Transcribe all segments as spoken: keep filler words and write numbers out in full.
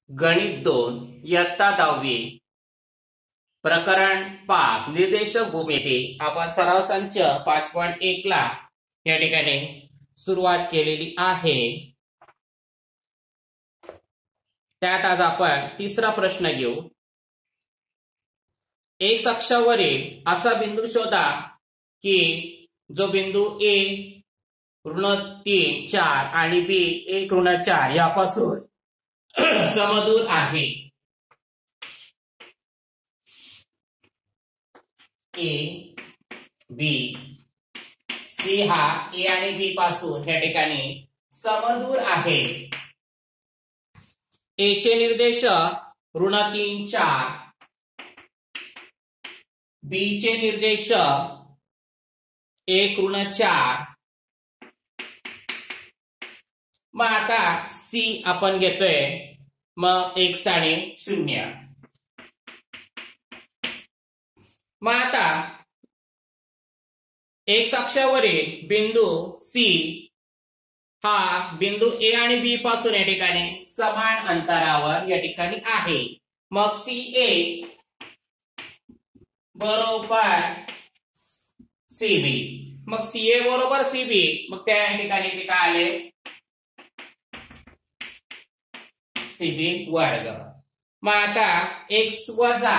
गणित दोन इयत्ता दहावी प्रकरण पाच निर्देशक भूमिती आपण सराव संच पाच पॉइंट एक ला या ठिकाणी सुरुवात केलेली आहे। त्यात आज आपण तिसरा प्रश्न घेऊ। एक अक्षावरील असा बिंदू शोधा की जो बिंदू ए ऋण तीन चार आणि बी एक ऋण चार यापासून समदूर आहे। ए बी सी हा ए आणि बी पासून या ठिकाणी समदूर आहे। ए चे निर्देशक ऋण तीन चार, बी चे निर्देशक एक ऋण चार। मग आता सी आपण घेतोय मग एक आणि शून्य। मग आता एक अक्षावरील बिंदू सी हा बिंदू ए आणि बी पासून या ठिकाणी समान अंतरावर या ठिकाणी आहे। मग सी ए बरोबर सी बी, मग सी ए बरोबर सी बी, मग त्या ठिकाणी ते काय आले सी बी वर्ग। मग आता एक्स वजा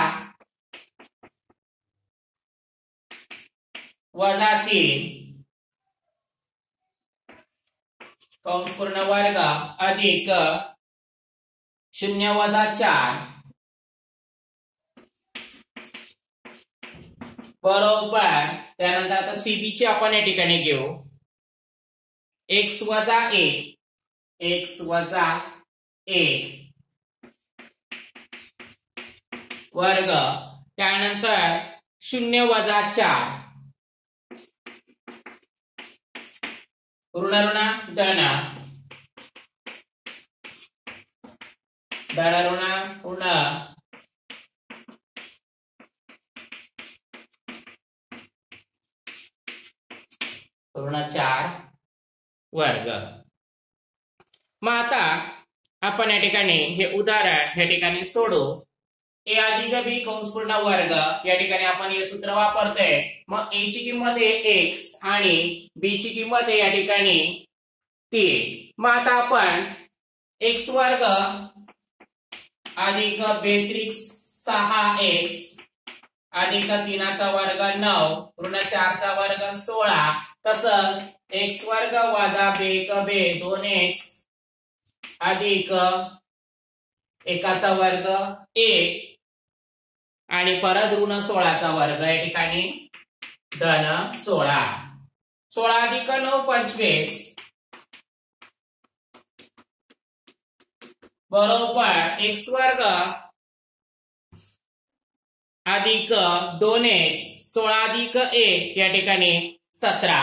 वजा तीन कंस पूर्ण वर्ग अधिक शून्य वजा चार बरोबर। त्यानंतर आता सीबी ची आपण या ठिकाणी घेऊ एक्स वजा एक एक्स वजा एक वर्ग, त्यानंतर शून्य वजा चार ऋण ऋण धन धन ऋण ऋण ऋण चार वर्ग। मग आता आपण या ठिकाणी हे उदाहरण या ठिकाणी सोडू। ए अधिक बी कंस पूर्ण वर्ग या ठिकाणी आपण हे सूत्र वापरतोय। मग ए ची किंमत आहे एक्स आणि बी ची किंमत आहे या ठिकाणी तीन। मग आता आपण एक्स वर्ग अधिक बेत्रिक सहा एक्स अधिक तीनाचा वर्ग नऊ ऋण चारचा वर्ग सोळा, तसंच एक्स वर्ग वजा बेक बे दोन एक्स अधिक एकाचा वर्ग एक आणि परत ऋण सोळाचा वर्ग या ठिकाणी धन सोळा। सोळा अधिक नऊ पंचवीस बरोबर एक्स वर्ग अधिक दोन एक्स सोळा अधिक एक या ठिकाणी सतरा।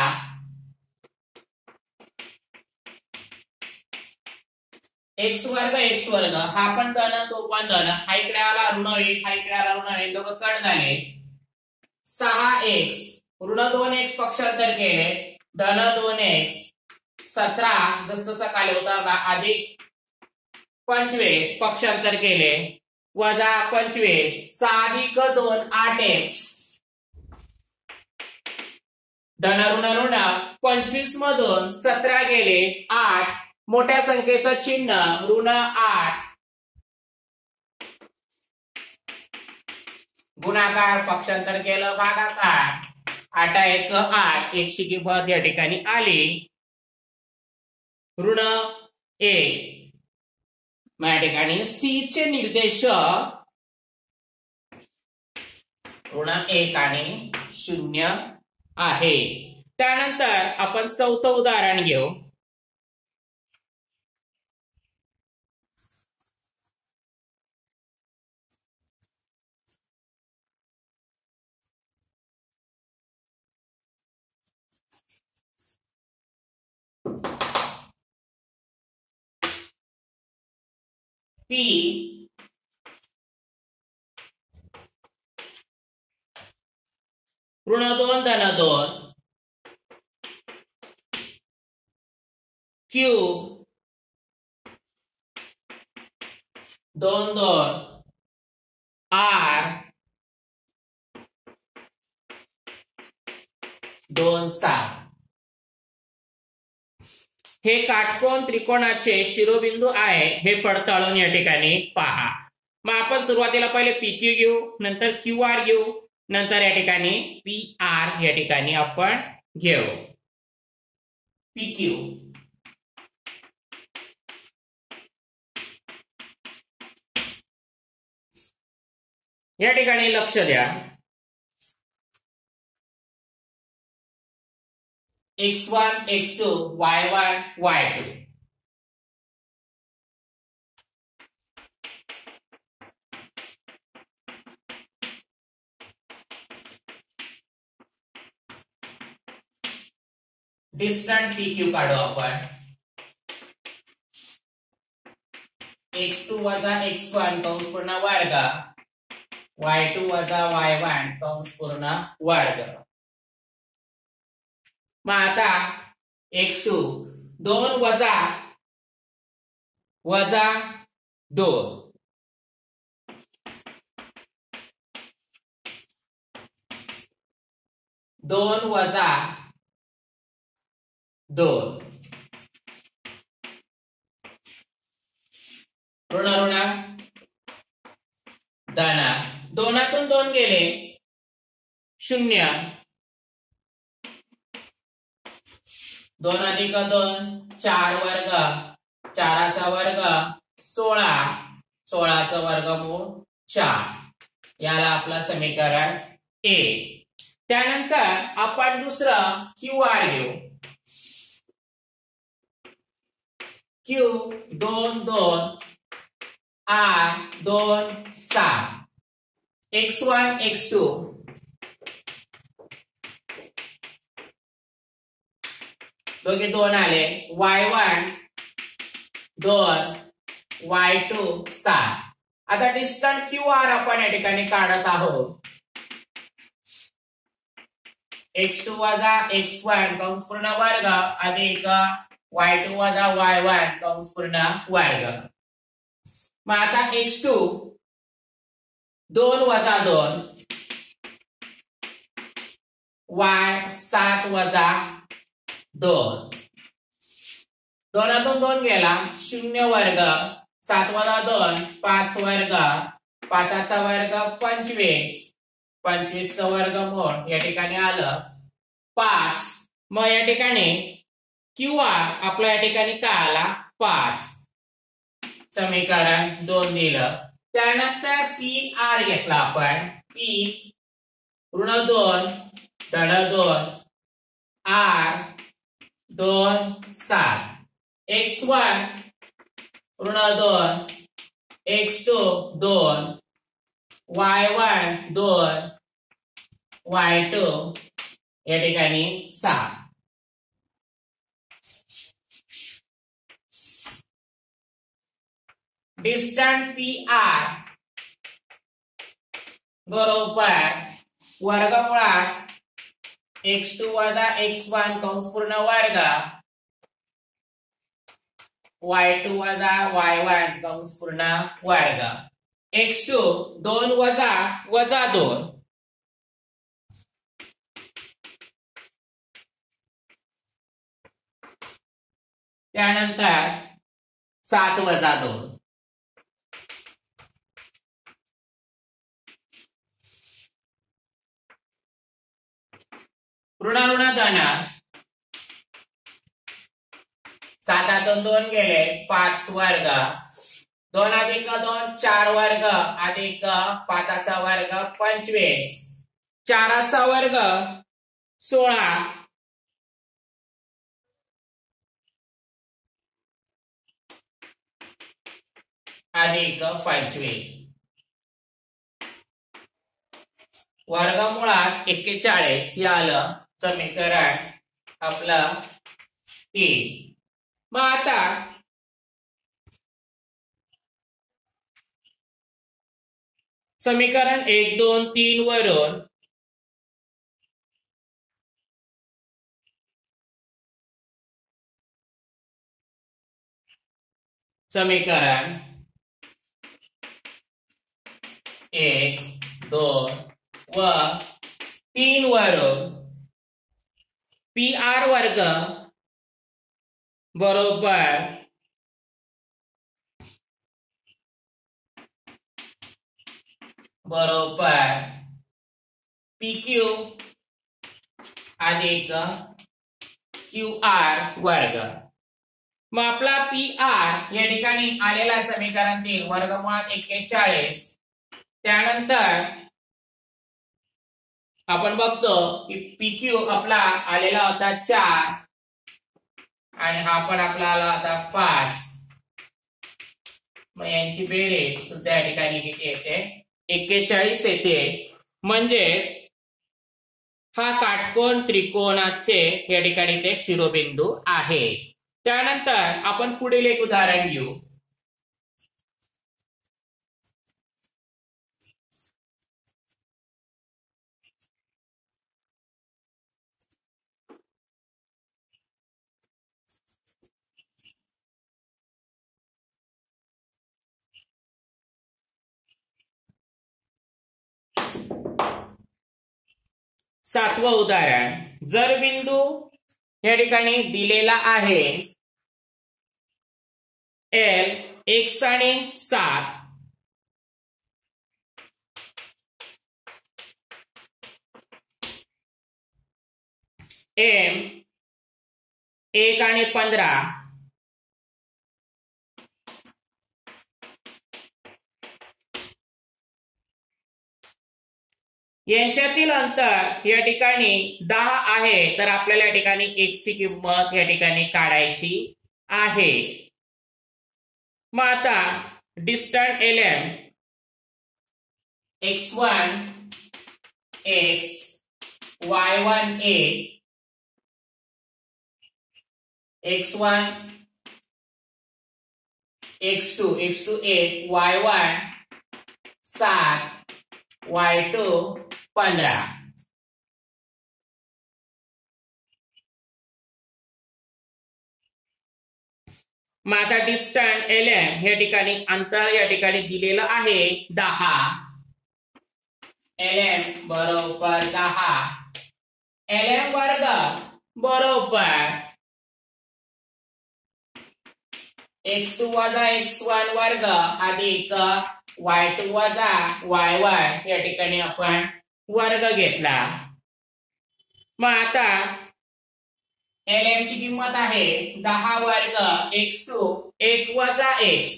एक्स वर्ग एक्स वर्ग हा पण धन तो पण धन, हा इकडे आला ऋण एक हा इकडे आला ऋण एक, दोघं कट झाले। सहा एक्स ऋण दोन एक्स पक्षांतर केले धन दोन एक्स सतरा जस तसा खाली होता अधिक पंचवीस पक्षांतर केले वजा पंचवीस सहा अधिक दोन आठ एक्स धन ऋण ऋण पंचवीस मधून सतरा गेले आठ, मोठ्या संख्येचं चिन्ह ऋण आठ गुणाकार पक्षांतर केलं भागाकार आठ एक आठ एकशे किंमत या ठिकाणी आली ऋण एक। या ठिकाणी सी चे निर्देशक ऋण एक आणि शून्य आहे। त्यानंतर आपण चौथं उदाहरण घेऊ। पी ऋण दोन धन दोन क्यू दोन दोन आर दोन सात. हे काटकोन त्रिकोणाचे शिरोबिंदू आहे हे पडताळून या ठिकाणी पहा. मग आपण सुरुवातीला पहिले पी क्यू घेऊ, नंतर क्यू आर घेऊ, नंतर या ठिकाणी पी आर या ठिकाणी आपण घेऊ. पी क्यू या ठिकाणी लक्ष द्या. X one X two Y one Y two. Distance P Q काढू आपण. एक्स टू वजा एक्स वन कंस पूर्ण वर्ग वाय टू वजा वाय वन कंस पूर्ण वर्ग. मग आता एक्स टू दोन वजा वजा दोन दोन वजा दोन ऋण ऋण धन. दोनातून दोन गेले शून्य. दोन अधिक दोन चार वर्ग, चाराचा वर्ग सोळा, सोळाचा वर्गमूळ चार. याला आपलं समीकरण ए. त्यानंतर आपण दुसरं क्यू आर घेऊ. क्यू दोन दोन आर दोन सात. एक्स वन एक्स टू दोघे दोन आले. वाय वन दोन वाय टू सात. आता डिस्टन्स क्यू आर आपण या ठिकाणी काढत आहोत. एक्स टू वजा एक्स वन कंस पूर्ण वर्ग अधिक वाय टू वजा वाय वन कंस पूर्ण वर्ग. मग आता एक्स टू दोन वजा दोन वाय सात वजा दोन. दोनातून दोन गेला शून्य वर्ग, सात वजा दोन पाच वर्ग, पाचाचा वर्ग पंचवीस, पंचवीसचं वर्गमूळ या ठिकाणी आलं पाच. मग या ठिकाणी क्यू आर आपला या ठिकाणी काय आला पाच. समीकरण दोन दिलं. त्यानंतर पी आर घेतला आपण. पी ऋण दोन धन दोन आर दोन सात. एक्स वन ऋण दोन एक्स टू दोन वाय वन दोन वाय टू या ठिकाणी सात. डिस्टन्स पी आर बरोबर वर्गमुळात एक्स टू वजा एक्स वन कंस पूर्ण वर्ग वाय टू वजा वाय वन कंस पूर्ण वर्ग. एक्स टू दोन वजा वजा दोन त्यानंतर सात वजा दोन. ऋण ऋण धन. सातातून दोन गेले पाच वर्ग, दोन अधिक दोन चार वर्ग अधिक पाचाचा वर्ग पंचवीस, चाराचा वर्ग सोळा, अधिक पंचवीस. वर्गमुळात एक्केचाळीस हे आलं समीकरण आपलं तीन. मग आता समीकरण एक दोन तीन वरून समीकरण एक दोन व तीन वरून पी आर वर्ग बरोबर बरोबर पी क्यू अधिक क्यू आर वर्ग। मग आपला पी आर या ठिकाणी आलेला समीकरण तीन वर्गमुळात एक्केचाळीस। त्यानंतर आपण बघतो की पी क्यू आपला आलेला होता चार आणि हा पण आपला आला होता पाच। मग यांची बेरीज सुद्धा या ठिकाणी किती येते एक्केचाळीस येते। म्हणजेच हा काटकोन त्रिकोणाचे या ठिकाणी ते शिरोबिंदू आहे। त्यानंतर आपण पुढील एक उदाहरण घेऊ। सातवं उदाहरण, जर बिंदू या ठिकाणी दिलेला आहे एल एक्स आणि सात, एम एक आणि पंधरा, यांच्यातील अंतर या ठिकाणी दहा आहे, तर आपल्याला या ठिकाणी एक्स ची किंमत या ठिकाणी काढायची आहे। मग आता distance L M X one X Y one A X one X two X two eight Y one सात वाय टू पंधरा। मग आता डिस्टन्स एल एम या ठिकाणी अंतर या ठिकाणी दिलेलं आहे दहा। एल एम बरोबर दहा, एल एम वर्ग बरोबर एक्स टू वजा एक्स वन वर्ग अधिक वाय टू वजा वाय वन या ठिकाणी आपण वर्ग घेतला। मग आता एल एम ची किंमत आहे दहा वर्ग एक्स टू एक वजा एक्स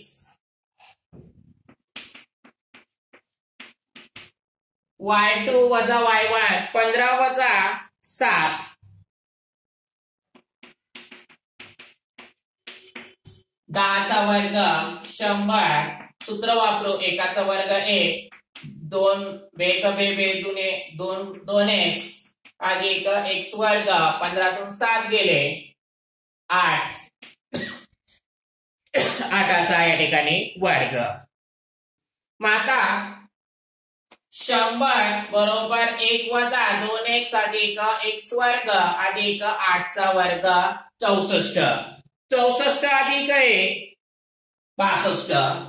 वाय टू वजा वाय वन पंधरा वजा सात दहाचा वर्ग शंभर। सूत्र वापरू, एकाचा वर्ग एक, दोन बेक बे बे दुने दोन दोन एक्स अधिक एक्स वर्ग, पंधरातून सात गेले आठ, आठाचा या ठिकाणी वर्ग। मग आता शंभर बरोबर एक वजा दोन एक्स अधिक एक्स वर्ग अधिक आठचा वर्ग चौसष्ट, चौसष्ट अधिक एक पासष्ट,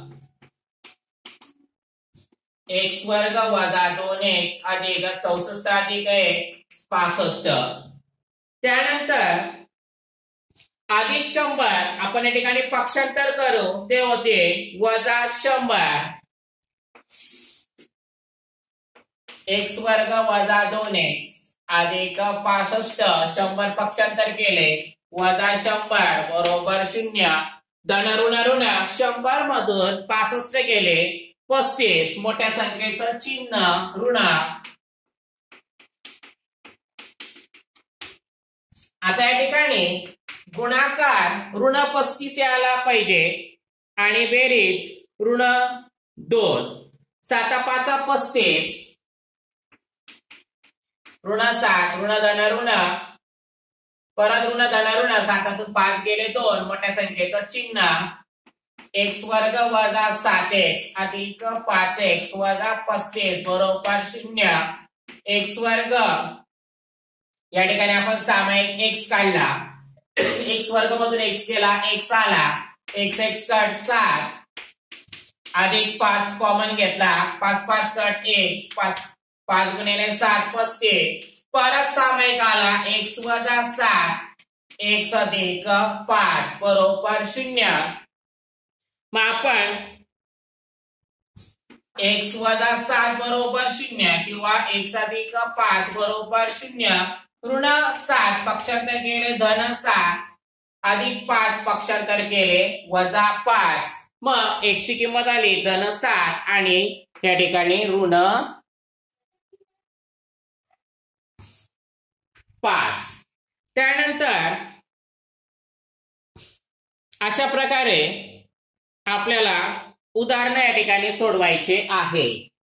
एक्स वर्ग वजा दोन एक्स अधिक चौसष्ट अधिक एक पासष्ट। त्यानंतर अधिक शंभर आपण या ठिकाणी पक्षांतर करू, ते होते वजा शंभर एक्स वर्ग वजा दोन एक्स अधिक पासष्ट, शंभर पक्षांतर केले वजा शंभर बरोबर शून्य, धन ऋण ऋण शंभर मधून पासष्ट गेले पस्तीस, मोठ्या संख्येचं चिन्ह ऋण। आता या ठिकाणी गुणाकार ऋण पस्तीस यायला पाहिजे आणि बेरीज ऋण दोन, साता पाचा पस्तीस ऋण सात, ऋण धन ऋण परत ऋण धन ऋण, सातातून पाच गेले दोन, मोठ्या संख्येचं चिन्ह एक्स वर्ग वजा सात एक्स अधिक पाच एक्स वजा पस्तीस बरोबर शून्य, एक्स वर्ग या ठिकाणी आपण सामायिक एक्स काढला, एक्स वर्ग मधून एक्स गेला एक्स आला, एक्स एक्स कट सात अधिक पाच कॉमन घेतला, पाच पाच कट एक्स, पाच पाच गुणिले सात पस्तीस, परत सामायिक आला एक्स वजा सात एक्स अधिक पाच बरोबर शून्य. मग आपण एक्स वजा सात बरोबर शून्य किंवा एक्स अधिक पाच बरोबर शून्य, ऋण सात पक्षांतर केले धन सात अधिक पाच पक्षांतर केले वजा पाच. मग एक्स ची किंमत आली धन सात आणि त्या ठिकाणी ऋण पाच. त्यानंतर अशा प्रकारे आपल्याला उदाहरण या ठिकाणी सोडवायचे आहे.